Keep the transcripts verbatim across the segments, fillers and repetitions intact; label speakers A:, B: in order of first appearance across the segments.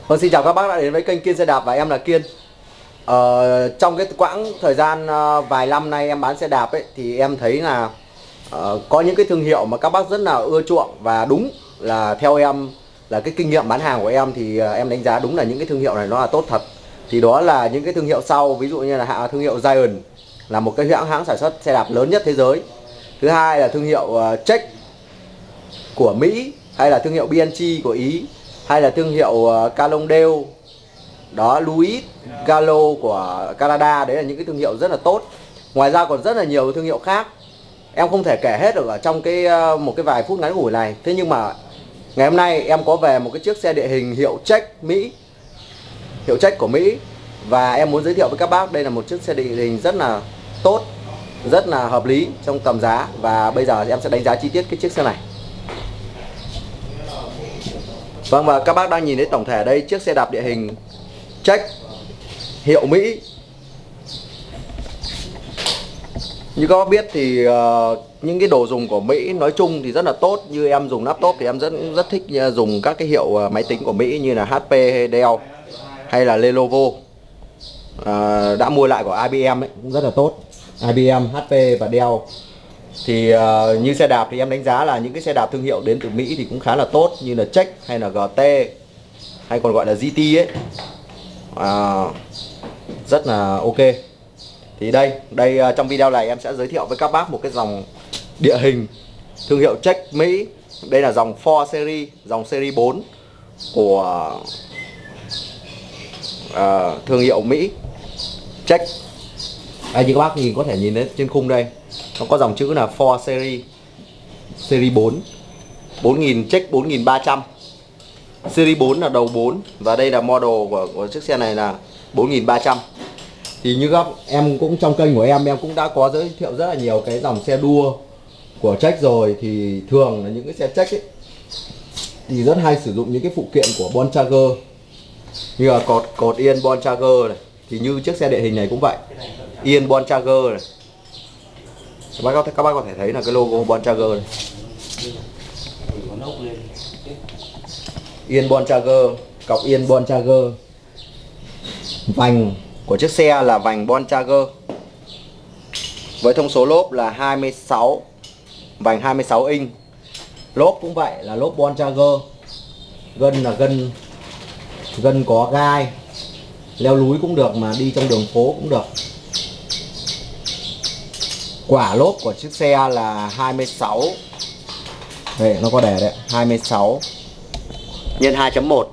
A: Vâng, xin chào các bác đã đến với kênh Kiên Xe Đạp và em là Kiên. ờ, Trong cái quãng thời gian uh, vài năm nay em bán xe đạp ấy, thì em thấy là uh, có những cái thương hiệu mà các bác rất là ưa chuộng. Và đúng là theo em, là cái kinh nghiệm bán hàng của em thì uh, em đánh giá đúng là những cái thương hiệu này nó là tốt thật. Thì đó là những cái thương hiệu sau, ví dụ như là thương hiệu Giant, là một cái hãng hãng sản xuất xe đạp lớn nhất thế giới. Thứ hai là thương hiệu uh, Trek của Mỹ, hay là thương hiệu bê en giê của Ý, hay là thương hiệu uh, Cannondale đó, Louis Gallo của Canada. Đấy là những cái thương hiệu rất là tốt. Ngoài ra còn rất là nhiều thương hiệu khác, em không thể kể hết được ở trong cái uh, một cái vài phút ngắn ngủi này. Thế nhưng mà ngày hôm nay em có về một cái chiếc xe địa hình hiệu Trek Mỹ, hiệu Trek của Mỹ, và em muốn giới thiệu với các bác đây là một chiếc xe địa hình rất là tốt, rất là hợp lý trong tầm giá. Và bây giờ em sẽ đánh giá chi tiết cái chiếc xe này. Vâng, và các bác đang nhìn thấy tổng thể đây, chiếc xe đạp địa hình Trek hiệu Mỹ. Như các bác biết thì uh, những cái đồ dùng của Mỹ nói chung thì rất là tốt. Như em dùng laptop thì em rất rất thích dùng các cái hiệu uh, máy tính của Mỹ như là hát pê, Dell hay là Lenovo. uh, Đã mua lại của i bê em ấy, cũng rất là tốt. i bê em, hát pê và Dell. Thì uh, như xe đạp thì em đánh giá là những cái xe đạp thương hiệu đến từ Mỹ thì cũng khá là tốt, như là Trek hay là giê tê hay còn gọi là giê tê ấy, uh, rất là ok. Thì đây, đây uh, trong video này em sẽ giới thiệu với các bác một cái dòng địa hình thương hiệu Trek Mỹ. Đây là dòng bốn series, dòng series bốn của uh, thương hiệu Mỹ Trek. Đây, như các bác nhìn có thể nhìn thấy trên khung đây, nó có dòng chữ là bốn series, series bốn, bốn nghìn, Trek bốn nghìn ba trăm. Series bốn là đầu bốn, và đây là model của, của chiếc xe này là bốn nghìn ba trăm. Thì như các em cũng trong kênh của em, em cũng đã có giới thiệu rất là nhiều cái dòng xe đua của Trek rồi. Thì thường là những cái xe Trek ấy thì rất hay sử dụng những cái phụ kiện của Bontrager, như là cột cột yên Bontrager này. Thì như chiếc xe địa hình này cũng vậy, yên Bontrager này. Các bác, có thể, các bác có thể thấy là cái logo Bontrager này, yên Bontrager, cọc yên Bontrager. Vành của chiếc xe là vành Bontrager với thông số lốp là hai mươi sáu, vành hai mươi sáu inch. Lốp cũng vậy, là lốp Bontrager. Gân là gân gân có gai, leo núi cũng được mà đi trong đường phố cũng được. Quả lốp của chiếc xe là hai mươi sáu, đây nó có đề đấy, hai mươi sáu nhân hai chấm một.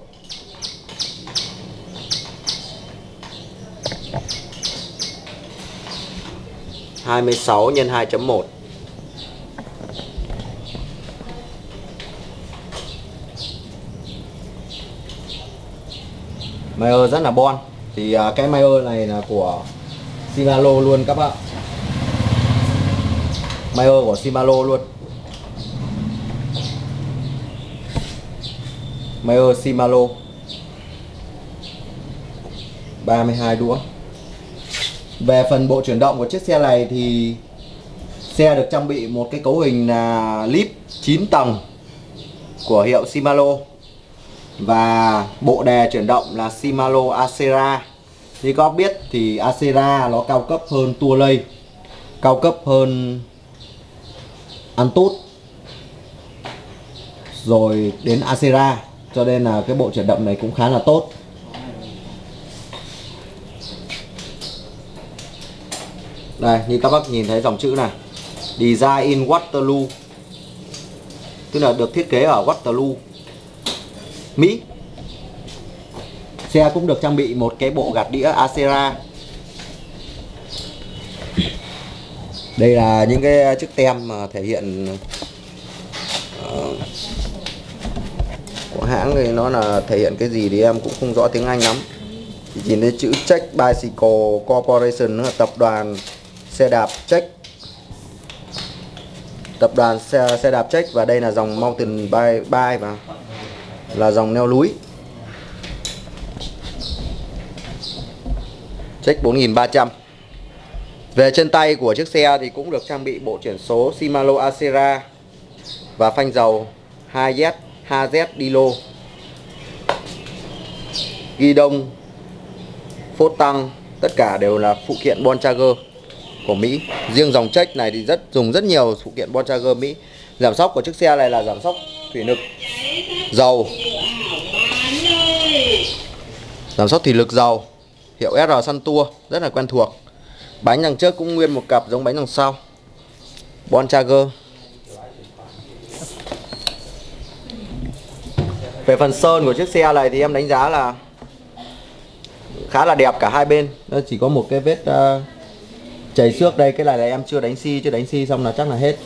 A: hai mươi sáu nhân hai chấm một. Mayer rất là bon. Thì uh, cái Mayer này là của Shimano luôn các bạn. Mayer của Shimano luôn. Mayer Shimano, ba mươi hai đũa. Về phần bộ chuyển động của chiếc xe này thì xe được trang bị một cái cấu hình là lip chín tầng của hiệu Shimano. Và bộ đề chuyển động là Shimano Acera. Như các bạn biết thì Acera nó cao cấp hơn Tourlay, cao cấp hơn Antutu, rồi đến Acera, cho nên là cái bộ chuyển động này cũng khá là tốt. Đây, như các bác nhìn thấy dòng chữ này, Design in Waterloo, tức là được thiết kế ở Waterloo, Mỹ. Xe cũng được trang bị một cái bộ gạt đĩa Acera. Đây là những cái chiếc tem mà thể hiện uh, của hãng thì nó là thể hiện cái gì thì em cũng không rõ tiếng Anh lắm. Chỉ nhìn thấy chữ Trek Bicycle Corporation, là tập đoàn xe đạp Trek, tập đoàn xe, xe đạp Trek. Và đây là dòng Mountain Bike, bike và là dòng leo núi Trek bốn nghìn ba trăm. Về chân tay của chiếc xe thì cũng được trang bị bộ chuyển số Shimano Acera và phanh dầu hai Z, hai Z Dilo. ghi đông, phốt tăng, tất cả đều là phụ kiện Bontrager của Mỹ. Riêng dòng check này thì rất dùng rất nhiều phụ kiện Bontrager Mỹ. Giảm sóc của chiếc xe này là giảm sóc thủy lực dầu, giảm sóc thủy lực dầu hiệu ét rờ Suntour, rất là quen thuộc. Bánh đằng trước cũng nguyên một cặp giống bánh đằng sau, Bontrager. Về phần sơn của chiếc xe này thì em đánh giá là khá là đẹp cả hai bên. Nó chỉ có một cái vết uh, chảy xước đây, cái này là em chưa đánh xi, chưa đánh xi xong là chắc là hết.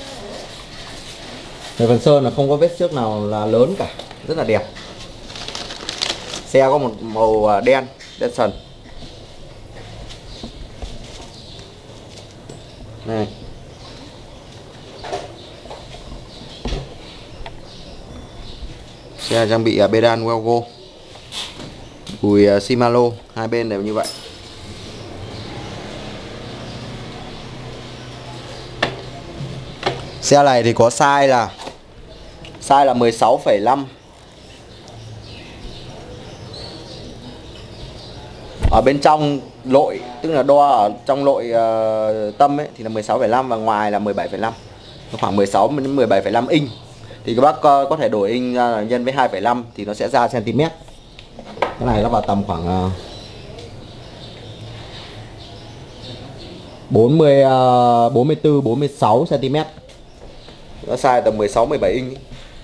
A: Về phần sơn là không có vết xước nào là lớn cả, rất là đẹp. Xe có một màu đen, đen sần. Này. Xe trang bị pedal Welgo, cùi Shimano, hai bên đều như vậy. Xe này thì có size là size là mười sáu phẩy năm. Ở bên trong lội, tức là đo ở trong lội uh, tâm ấy, thì là mười sáu phẩy năm và ngoài là mười bảy phẩy năm. Khoảng mười sáu đến mười bảy phẩy năm inch. Thì các bác có, có thể đổi inch ra nhân với hai phẩy năm thì nó sẽ ra cm. Cái này nó vào tầm khoảng uh, bốn mươi, uh, bốn mươi tư, bốn mươi sáu cm. Nó size tầm mười sáu, mười bảy inch.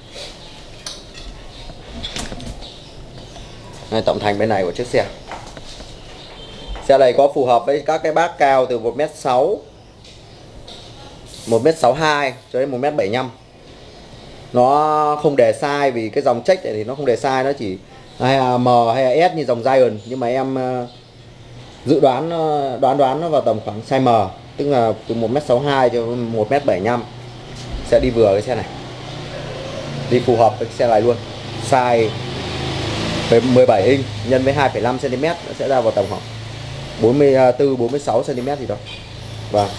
A: Đây, tổng thành bên này của chiếc xe. Xe này có phù hợp với các cái bác cao từ một mét sáu, một mét sáu mươi hai cho đến một mét bảy mươi lăm. Nó không đề size vì cái dòng check này thì nó không đề size, nó chỉ hay là M hay là S như dòng Giant, nhưng mà em uh, dự đoán uh, đoán đoán nó vào tầm khoảng size M, tức là từ một mét sáu mươi hai cho một mét bảy mươi lăm. Sẽ đi vừa cái xe này, đi phù hợp với cái xe này luôn. Size mười bảy inch nhân với hai phẩy năm cm nó sẽ ra vào tầm khoảng bốn mươi tư, bốn mươi sáu cm gì đó. Vâng.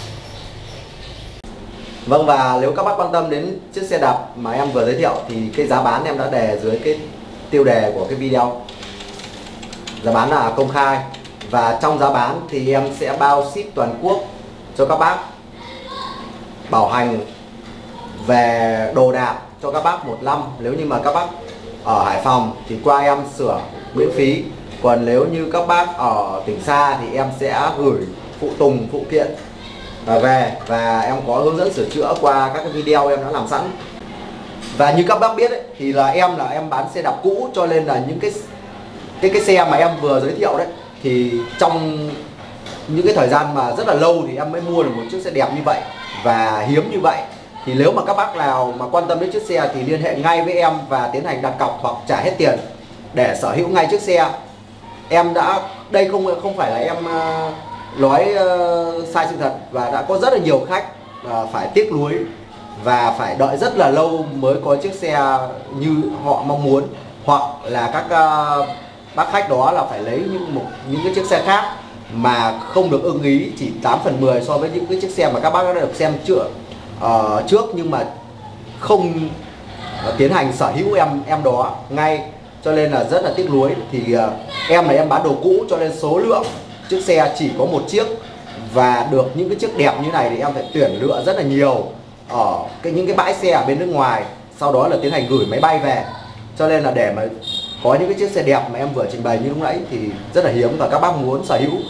A: Vâng, và nếu các bác quan tâm đến chiếc xe đạp mà em vừa giới thiệu thì cái giá bán em đã đề dưới cái tiêu đề của cái video. Giá bán là công khai, và trong giá bán thì em sẽ bao ship toàn quốc cho các bác, bảo hành về đồ đạc cho các bác một năm. Nếu như mà các bác ở Hải Phòng thì qua em sửa miễn phí. Còn nếu như các bác ở tỉnh xa thì em sẽ gửi phụ tùng, phụ kiện về, và em có hướng dẫn sửa chữa qua các cái video em đã làm sẵn. Và như các bác biết ấy, thì là em là em bán xe đạp cũ, cho nên là những cái cái cái xe mà em vừa giới thiệu đấy thì trong những cái thời gian mà rất là lâu thì em mới mua được một chiếc xe đẹp như vậy và hiếm như vậy. Thì nếu mà các bác nào mà quan tâm đến chiếc xe thì liên hệ ngay với em và tiến hành đặt cọc hoặc trả hết tiền để sở hữu ngay chiếc xe. Em đã, đây không không phải là em uh, nói uh, sai sự thật, và đã có rất là nhiều khách uh, phải tiếc nuối và phải đợi rất là lâu mới có chiếc xe như họ mong muốn, hoặc là các uh, bác khách đó là phải lấy những một những cái chiếc xe khác mà không được ưng ý, chỉ tám phần mười so với những cái chiếc xe mà các bác đã được xem chưa uh, trước, nhưng mà không uh, tiến hành sở hữu em em đó ngay, cho nên là rất là tiếc nuối. Thì uh, em là em bán đồ cũ, cho nên số lượng chiếc xe chỉ có một chiếc, và được những cái chiếc đẹp như này thì em phải tuyển lựa rất là nhiều ở cái những cái bãi xe ở bên nước ngoài, sau đó là tiến hành gửi máy bay về. Cho nên là để mà có những cái chiếc xe đẹp mà em vừa trình bày như lúc nãy thì rất là hiếm, và các bác muốn sở hữu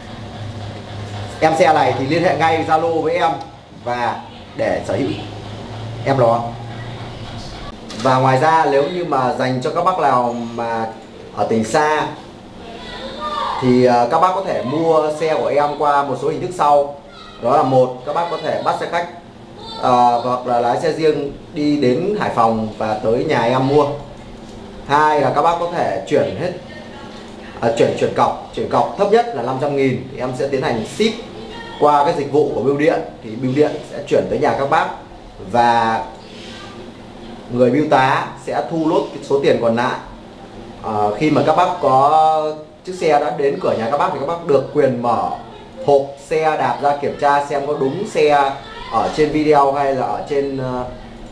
A: em xe này thì liên hệ ngay Zalo với em và để sở hữu em đó. Và ngoài ra nếu như mà dành cho các bác nào mà ở tỉnh xa thì các bác có thể mua xe của em qua một số hình thức sau. Đó là một, các bác có thể bắt xe khách uh, hoặc là lái xe riêng đi đến Hải Phòng và tới nhà em mua. Hai là các bác có thể chuyển hết à, chuyển chuyển cọc, chuyển cọc thấp nhất là năm trăm nghìn thì em sẽ tiến hành ship qua cái dịch vụ của bưu điện, thì bưu điện sẽ chuyển tới nhà các bác, và người bưu tá sẽ thu lốt cái số tiền còn lại. À, khi mà các bác có chiếc xe đã đến cửa nhà các bác thì các bác được quyền mở hộp xe đạp ra kiểm tra xem có đúng xe ở trên video hay là ở trên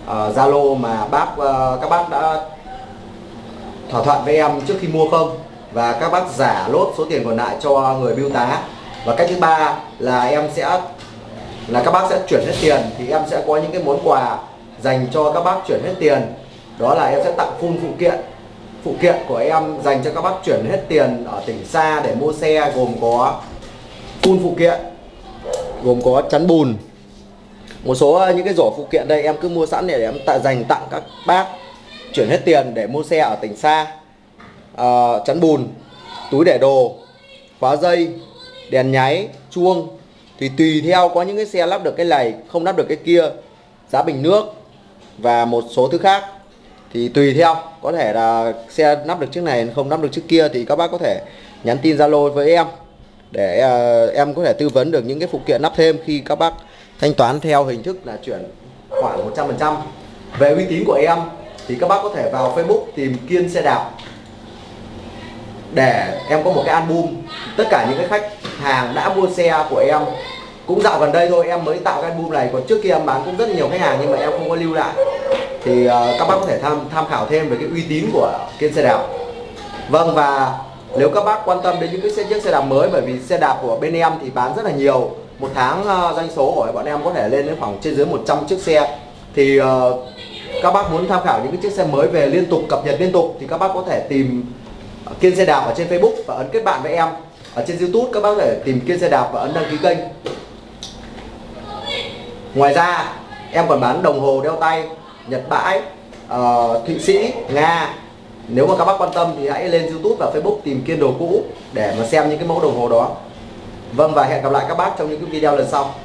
A: Zalo uh, uh, mà bác uh, các bác đã thỏa thuận với em trước khi mua không. và các bác giả lốt số tiền còn lại cho người bưu tá. Và cách thứ ba là em sẽ là các bác sẽ chuyển hết tiền, thì em sẽ có những cái món quà dành cho các bác chuyển hết tiền. Đó là em sẽ tặng full phụ kiện. Phụ kiện của em dành cho các bác chuyển hết tiền ở tỉnh xa để mua xe, gồm có full phụ kiện, gồm có chắn bùn. Một số những cái rổ phụ kiện đây em cứ mua sẵn để em tạ dành tặng các bác chuyển hết tiền để mua xe ở tỉnh xa. à, Chắn bùn, túi để đồ, khóa dây, đèn nháy, chuông. Thì tùy theo, có những cái xe lắp được cái này, không lắp được cái kia, giá bình nước và một số thứ khác. Thì tùy theo, có thể là xe lắp được chiếc này không lắp được chiếc kia, thì các bác có thể nhắn tin Zalo với em để uh, em có thể tư vấn được những cái phụ kiện lắp thêm khi các bác thanh toán theo hình thức là chuyển khoản một trăm phần trăm. Về uy tín của em thì các bác có thể vào Facebook tìm Kiên Xe Đạp để em có một cái album tất cả những cái khách hàng đã mua xe của em. Cũng dạo gần đây thôi em mới tạo cái album này, còn trước kia em bán cũng rất nhiều khách hàng nhưng mà em không có lưu lại. Thì uh, các bác có thể tham tham khảo thêm về cái uy tín của Kiên Xe Đạp. Vâng, và nếu các bác quan tâm đến những cái xe, chiếc xe đạp mới, bởi vì xe đạp của bên em thì bán rất là nhiều. Một tháng uh, doanh số của bọn em có thể lên đến khoảng trên dưới một trăm chiếc xe. Thì uh, các bác muốn tham khảo những cái chiếc xe mới về liên tục, cập nhật liên tục, thì các bác có thể tìm Kiên Xe Đạp ở trên Facebook và ấn kết bạn với em. Ở trên YouTube các bác có thể tìm Kiên Xe Đạp và ấn đăng ký kênh. Ngoài ra em còn bán đồng hồ đeo tay Nhật bãi, uh, Thụy Sĩ, Nga. Nếu mà các bác quan tâm thì hãy lên YouTube và Facebook tìm Kiên Đồ Cũ để mà xem những cái mẫu đồng hồ đó. Vâng, và hẹn gặp lại các bác trong những cái video lần sau.